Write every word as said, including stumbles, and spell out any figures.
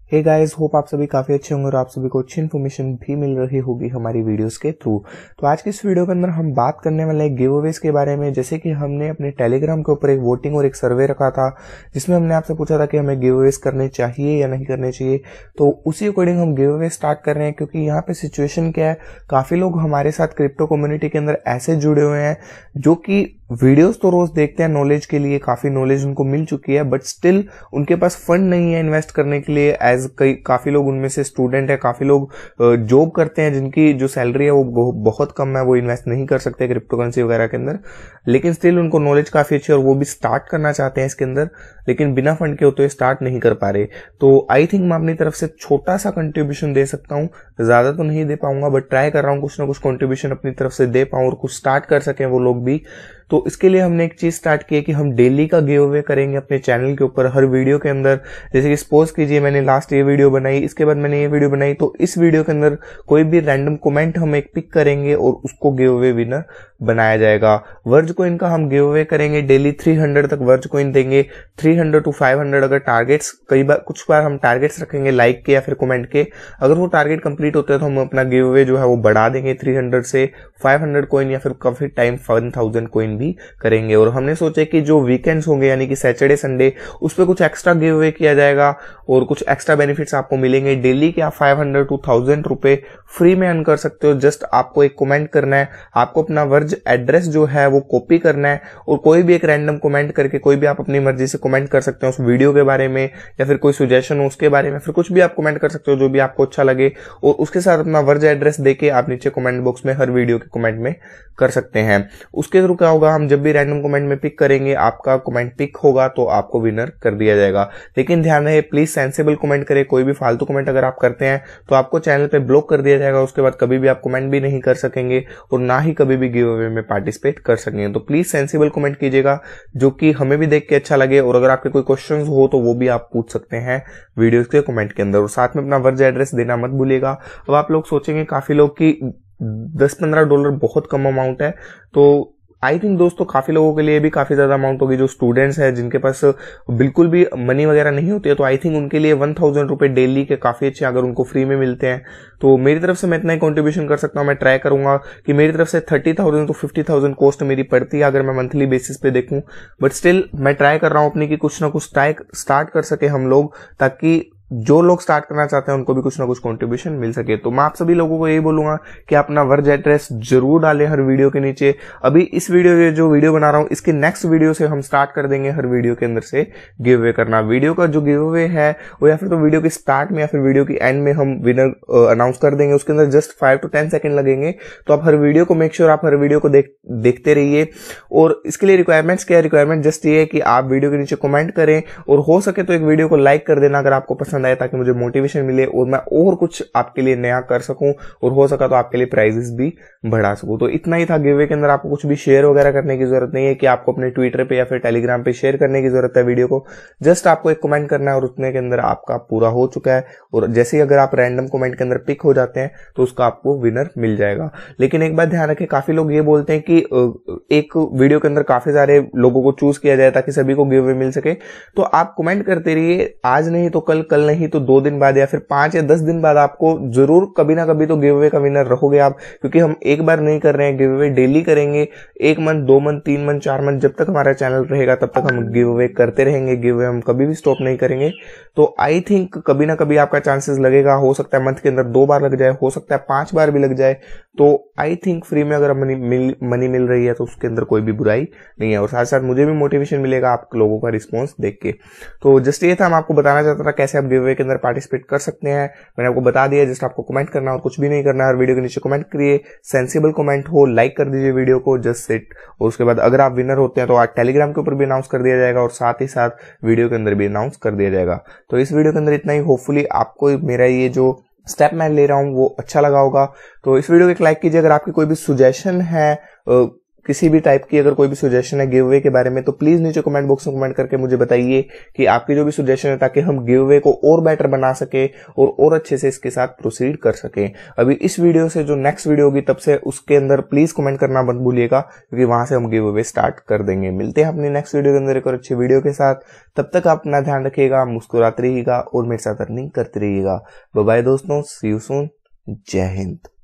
Hey guys, hope आप सभी काफी अच्छे होंगे और आप सभी को अच्छी इन्फॉर्मेशन भी मिल रही होगी हमारी वीडियोस के थ्रू। तो आज की इस वीडियो के अंदर हम बात करने वाले हैं गिव अवेज के बारे में। जैसे कि हमने अपने टेलीग्राम के ऊपर एक वोटिंग और एक सर्वे रखा था जिसमें हमने आपसे पूछा था कि हमें गिव अवेज करने चाहिए या नहीं करने चाहिए। तो उसी अकॉर्डिंग हम गिव अवेज स्टार्ट कर रहे हैं, क्योंकि यहाँ पे सिचुएशन क्या है, काफी लोग हमारे साथ क्रिप्टो कम्युनिटी के अंदर ऐसे जुड़े हुए हैं जो कि वीडियोस तो रोज देखते हैं नॉलेज के लिए, काफी नॉलेज उनको मिल चुकी है, बट स्टिल उनके पास फंड नहीं है इन्वेस्ट करने के लिए। एज कई काफी लोग उनमें से स्टूडेंट है, काफी लोग जॉब करते हैं जिनकी जो सैलरी है वो बहुत कम है, वो इन्वेस्ट नहीं कर सकते क्रिप्टो करेंसी वगैरह के अंदर, लेकिन स्टिल उनको नॉलेज काफी अच्छी है और वो भी स्टार्ट करना चाहते हैं इसके अंदर, लेकिन बिना फंड के होते हुए स्टार्ट नहीं कर पा रहे। तो आई थिंक मैं अपनी तरफ से छोटा सा कंट्रीब्यूशन दे सकता हूँ, ज्यादा तो नहीं दे पाऊंगा, बट ट्राई कर रहा हूँ कुछ ना कुछ कंट्रीब्यूशन अपनी तरफ से दे पाऊं और कुछ स्टार्ट कर सकें वो लोग भी। तो इसके लिए हमने एक चीज स्टार्ट की है कि हम डेली का गिव अवे करेंगे अपने चैनल के ऊपर हर वीडियो के अंदर। जैसे कि सपोज कीजिए मैंने लास्ट ये वीडियो बनाई, इसके बाद मैंने ये वीडियो बनाई, तो इस वीडियो के अंदर कोई भी रैंडम कमेंट हम एक पिक करेंगे और उसको गिव अवे विनर बनाया जाएगा। वर्ज कोइन का हम गिव अवे करेंगे, डेली तीन सौ तक वर्ज कोइन देंगे, तीन सौ टू पाँच सौ अगर टारगेट्स, कई बार कुछ बार हम टारगेट्स रखेंगे लाइक के या फिर कमेंट के, अगर वो टारगेट कंप्लीट होते हैं तो हम अपना गिव अवे जो है वो बढ़ा देंगे तीन सौ से पाँच सौ कोइन या फिर काफी टाइम एक हज़ार कोइन भी करेंगे। और हमने सोचा कि जो वीकेंड्स होंगे यानी कि सैटरडे संडे, उस पर कुछ एक्स्ट्रा गिव अवे किया जाएगा और कुछ एक्स्ट्रा बेनिफिट्स आपको मिलेंगे। डेली के आप पाँच सौ टू थाउजेंड रुपए फ्री में अर्न कर सकते हो। जस्ट आपको एक कमेंट करना है, आपको अपना वर्ज एड्रेस जो है वो कॉपी करना है और कोई भी एक रैंडम कमेंट करके, कोई भी आप अपनी मर्जी से कमेंट कर सकते हो उस वीडियो के बारे में या फिर कोई सजेशन हो उसके बारे में, फिर कुछ भी आप कमेंट कर सकते हो जो भी आपको अच्छा लगे, और उसके साथ अपना वर्ज एड्रेस देके आप नीचे कमेंट बॉक्स में हर वीडियो के कमेंट में कर सकते हैं। उसके थ्रू क्या होगा, हम जब भी रैंडम कमेंट में पिक करेंगे, आपका कमेंट पिक होगा तो आपको विनर कर दिया जाएगा। लेकिन ध्यान रहे, प्लीज सेंसिबल कमेंट करें। कोई भी फालतू कमेंट अगर आप करते हैं तो आपको चैनल पे ब्लॉक कर दिया जाएगा, उसके बाद कभी भी आप कमेंट भी नहीं कर सकेंगे और ना ही कभी भी गिव अवे में पार्टिसिपेट कर सकेंगे। तो प्लीज सेंसिबल कमेंट कीजिएगा जो कि हमें भी देख के अच्छा लगे, और अगर आपके कोई क्वेश्चंस हो तो वो भी आप पूछ सकते हैं वीडियोस के कमेंट के अंदर, और साथ में अपना वर्ज एड्रेस देना मत भूलिएगा। अब आप लोग सोचेंगे काफी लोग की दस पंद्रह डॉलर बहुत कम अमाउंट है, तो आई थिंक दोस्तों काफी लोगों के लिए भी काफी ज्यादा अमाउंट होगी। जो स्टूडेंट्स हैं जिनके पास बिल्कुल भी मनी वगैरह नहीं होती है, तो आई थिंक उनके लिए वन थाउजेंड रुपए डेली के काफी अच्छे, अगर उनको फ्री में मिलते हैं तो मेरी तरफ से मैं इतना ही कंट्रीब्यूशन कर सकता हूं। मैं ट्राई करूंगा कि मेरी तरफ से thirty thousand to fifty thousand cost मेरी पड़ती है अगर मैं मंथली बेसिस पे देखूं, बट स्टिल मैं ट्राई कर रहा हूं अपनी कि कुछ ना कुछ स्टार्ट कर सके हम लोग, ताकि जो लोग स्टार्ट करना चाहते हैं उनको भी कुछ ना कुछ कंट्रीब्यूशन मिल सके। तो मैं आप सभी लोगों को यही बोलूंगा कि अपना वर्ज एड्रेस जरूर डालें हर वीडियो के नीचे। अभी इस वीडियो जो वीडियो बना रहा हूं, इसके नेक्स्ट वीडियो से हम स्टार्ट कर देंगे हर वीडियो के अंदर से गिव अवे करना। वीडियो का जो गिव अवे है वो या फिर तो वीडियो के स्टार्ट में या फिर वीडियो की एंड में हम विनर अनाउंस कर देंगे, उसके अंदर just five to ten second लगेंगे। तो आप हर वीडियो को मेक श्योर आप हर वीडियो को देख देखते रहिए। और इसके लिए रिक्वायरमेंट्स क्या है, रिक्वायरमेंट जस्ट ये है कि आप वीडियो के नीचे कमेंट करें और हो सके तो एक वीडियो को लाइक कर देना अगर आपको पसंद आए, ताकि मुझे मोटिवेशन मिले और मैं और कुछ आपके लिए नया कर सकूं और हो सका तो आपके लिए प्राइजेस भी बढ़ा सकूं। तो इतना ही था गिव अवे के अंदर। आपको कुछ भी शेयर वगैरह करने की जरूरत नहीं है कि आपको अपने ट्विटर पे या फिर टेलीग्राम पे शेयर करने की जरूरत है वीडियो को। जस्ट आपको एक कमेंट करना है और उतने के अंदर आपका पूरा हो चुका है। और जैसे ही अगर आप रैंडम कमेंट के अंदर पिक हो जाते हैं तो उसका आपको विनर मिल जाएगा। लेकिन एक बात ध्यान रखें, काफी लोग ये बोलते हैं कि एक वीडियो के अंदर काफी सारे लोगों को चूज किया जाए ताकि सभी को गिव अवे मिल सके। तो आप कमेंट करते रहिए, आज नहीं तो कल, कल नहीं तो दो दिन बाद या फिर पांच या दस दिन बाद आपको जरूर कभी ना कभी तो गिव अवे का विनर रहोगे आप, क्योंकि हम एक बार नहीं कर रहे हैं गिव अवे, डेली करेंगे। एक मंथ, दो मंथ, तीन मंथ, चार मंथ, जब तक हमारा चैनल रहेगा तब तक हम गिव अवे करते रहेंगे। गिव अवे हम कभी भी स्टॉप नहीं करेंगे। तो आई थिंक कभी ना कभी आपका चांसेस लगेगा, हो सकता है मंथ के अंदर दो बार लग जाए, हो सकता है पांच बार भी लग जाए। तो आई थिंक फ्री में अगर मनी मिल मनी मिल रही है तो उसके अंदर कोई भी बुराई नहीं है, और साथ साथ मुझे भी मोटिवेशन मिलेगा आप लोगों का रिस्पॉन्स देख के। तो जस्ट ये था, मैं आपको बताना चाहता था कैसे आप गिव अवे के अंदर पार्टिसिपेट कर सकते हैं। मैंने आपको बता दिया, जस्ट आपको कमेंट करना और कुछ भी नहीं करना है। और वीडियो के नीचे कमेंट करिए, सेंसिबल कमेंट हो, लाइक कर दीजिए वीडियो को, जस्ट सेट। और उसके बाद अगर आप विनर होते हैं तो आज टेलीग्राम के ऊपर भी अनाउंस कर दिया जाएगा और साथ ही साथ वीडियो के अंदर भी अनाउंस कर दिया जाएगा। तो इस वीडियो के अंदर इतना ही। होपफुली आपको मेरा ये जो स्टेप मैं ले रहा हूं वो अच्छा लगा होगा। तो इस वीडियो को एक लाइक कीजिए। अगर आपकी कोई भी सुजेशन है किसी भी टाइप की अगर कोई भी सजेशन है गिव अवे के बारे में तो प्लीज नीचे कमेंट बॉक्स में कमेंट करके मुझे बताइए कि आपकी जो भी सजेशन है, ताकि हम गिव अवे को और बेटर बना सके और और अच्छे से इसके साथ प्रोसीड कर सके। अभी इस वीडियो से जो नेक्स्ट वीडियो होगी तब से उसके अंदर प्लीज कमेंट करना मत भूलिएगा, क्योंकि वहां से हम गिव अवे स्टार्ट कर देंगे। मिलते हैं अपनी नेक्स्ट वीडियो के अंदर एक और अच्छी वीडियो के साथ। तब तक आप अपना ध्यान रखिएगा, मुस्कुराते रहिएगा और मेरे साथ अर्निंग करते रहिएगा। बाय बाय दोस्तों, सी यू सून, जय हिंद।